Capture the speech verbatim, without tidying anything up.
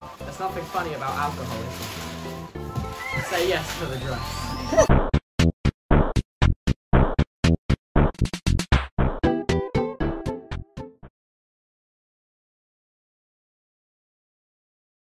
There's nothing funny about alcohol, is there? Say yes to the dress.